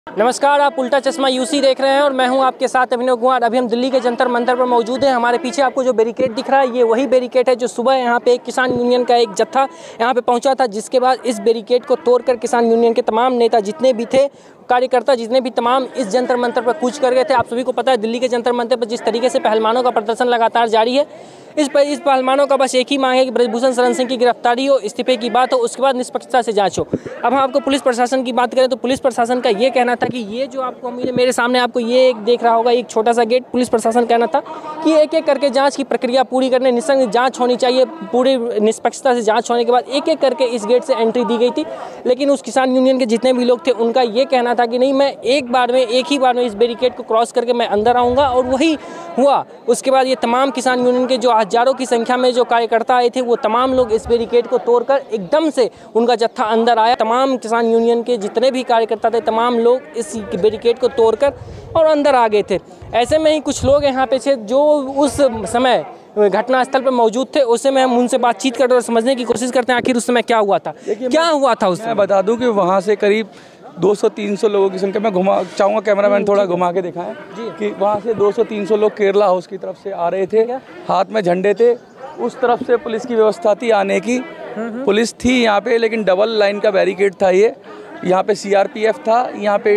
नमस्कार, आप उल्टा चश्मा यूसी देख रहे हैं और मैं हूं आपके साथ अभिनव कुमार। अभी हम दिल्ली के जंतर मंतर पर मौजूद हैं। हमारे पीछे आपको जो बैरिकेड दिख रहा है ये वही बैरिकेड है जो सुबह यहां पे एक किसान यूनियन का एक जत्था यहां पे पहुंचा था, जिसके बाद इस बैरिकेड को तोड़कर किसान यूनियन के तमाम नेता जितने भी थे, कार्यकर्ता जितने भी तमाम इस जंतर मंतर पर कूच कर गए थे। आप सभी को पता है दिल्ली के जंतर मंतर पर जिस तरीके से पहलवानों का प्रदर्शन लगातार जारी है, इस पहलवानों का बस एक ही मांग है कि ब्रजभूषण शरण सिंह की गिरफ्तारी हो, इस्तीफे की बात हो, उसके बाद निष्पक्षता से जांच हो। अब हम आपको पुलिस प्रशासन की बात करें तो पुलिस प्रशासन का ये कहना था कि ये जो आपको मेरे सामने आपको ये एक देख रहा होगा, एक छोटा सा गेट, पुलिस प्रशासन कहना था कि एक एक करके जांच की प्रक्रिया पूरी करने, निस्संग जांच होनी चाहिए, पूरी निष्पक्षता से जांच होने के बाद एक एक करके इस गेट से एंट्री दी गई थी। लेकिन उस किसान यूनियन के जितने भी लोग थे उनका ये कहना था कि नहीं, मैं एक ही बार में इस बैरिकेड को क्रॉस करके मैं अंदर आऊँगा, और वही हुआ। उसके बाद ये तमाम किसान यूनियन के जो हजारों की संख्या में जो कार्यकर्ता आए थे वो तमाम लोग इस बैरिकेड को तोड़कर एकदम से उनका जत्था अंदर आया। तमाम किसान यूनियन के जितने भी कार्यकर्ता थे तमाम लोग इस बैरिकेड को तोड़कर और अंदर आ गए थे। ऐसे में ही कुछ लोग यहाँ पे थे जो उस समय घटनास्थल पर मौजूद थे। उस समय हम उनसे बातचीत करते और समझने की कोशिश करते हैं आखिर उस समय क्या हुआ था। क्या हुआ था उस समय? मैं बता दूं कि वहाँ से करीब 200-300 लोगों की संख्या में घुमा चाहूँगा, कैमरामैन थोड़ा घुमा के दिखाएं कि वहाँ से 200-300 लोग केरला हाउस की तरफ से आ रहे थे, हाथ में झंडे थे। उस तरफ से पुलिस की व्यवस्था थी आने की, पुलिस थी यहाँ पे, लेकिन डबल लाइन का बैरिकेड था ये। यहाँ पे सीआरपीएफ था, यहाँ पे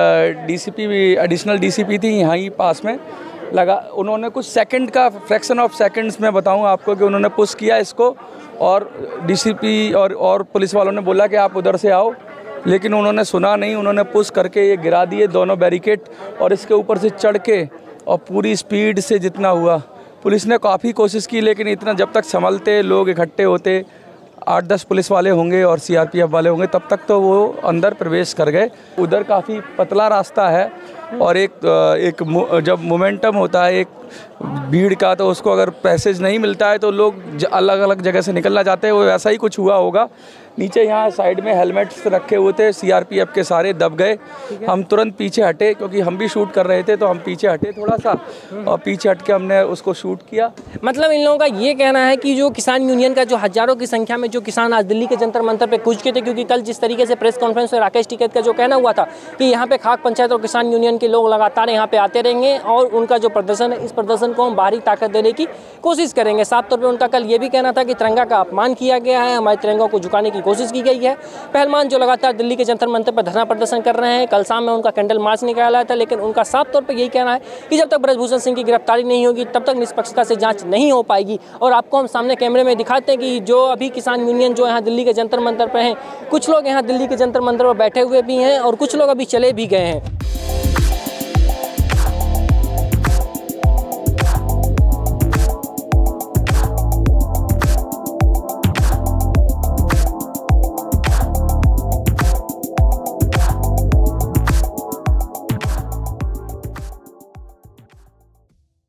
डीसीपी भी, एडिशनल डीसीपी थी यहाँ ही पास में लगा। उन्होंने कुछ सेकंड का, फ्रैक्शन ऑफ सेकंड्स में बताऊँ आपको कि उन्होंने पुश किया इसको, और डीसीपी और पुलिस वालों ने बोला कि आप उधर से आओ, लेकिन उन्होंने सुना नहीं। उन्होंने पुश करके ये गिरा दिए दोनों बैरिकेड, और इसके ऊपर से चढ़ के और पूरी स्पीड से जितना हुआ, पुलिस ने काफ़ी कोशिश की, लेकिन इतना जब तक संभलते, लोग इकट्ठे होते, 8-10 पुलिस वाले होंगे और सीआरपीएफ वाले होंगे, तब तक तो वो अंदर प्रवेश कर गए। उधर काफ़ी पतला रास्ता है, और एक जब मोमेंटम होता है एक भीड़ का, तो उसको अगर पैसेज नहीं मिलता है तो लोग अलग अलग जगह से निकलना चाहते हैं। वो वैसा ही कुछ हुआ होगा। नीचे यहाँ साइड में हेलमेट्स रखे हुए थे, सीआरपीएफ के सारे दब गए। हम तुरंत पीछे हटे, क्योंकि हम भी शूट कर रहे थे, तो हम पीछे हटे थोड़ा सा, और पीछे हट के हमने उसको शूट किया। मतलब इन लोगों का ये कहना है कि जो किसान यूनियन का जो हजारों की संख्या में जो किसान आज दिल्ली के जंतर मंतर पे कूच के थे, क्योंकि कल जिस तरीके से प्रेस कॉन्फ्रेंस में राकेश टिकैत का जो कहना हुआ था कि यहाँ पे खाक पंचायत और किसान यूनियन के लोग लगातार यहाँ पे आते रहेंगे और उनका जो प्रदर्शन है, इस प्रदर्शन को हम बाहरी ताकत देने की कोशिश करेंगे। साफ तौर पर उनका कल ये भी कहना था कि तिरंगा का अपमान किया गया है, हमारे तिरंगा को झुकाने की कोशिश की गई है। पहलवान जो लगातार दिल्ली के जंतर मंतर पर धरना प्रदर्शन कर रहे हैं, कल शाम में उनका कैंडल मार्च निकाला था, लेकिन उनका साफ तौर पर यही कहना है कि जब तक ब्रजभूषण सिंह की गिरफ्तारी नहीं होगी तब तक निष्पक्षता से जांच नहीं हो पाएगी। और आपको हम सामने कैमरे में दिखाते हैं कि जो अभी किसान यूनियन जो यहाँ दिल्ली के जंतर मंतर पर हैं, कुछ लोग यहाँ दिल्ली के जंतर मंतर पर बैठे हुए भी हैं और कुछ लोग अभी चले भी गए हैं।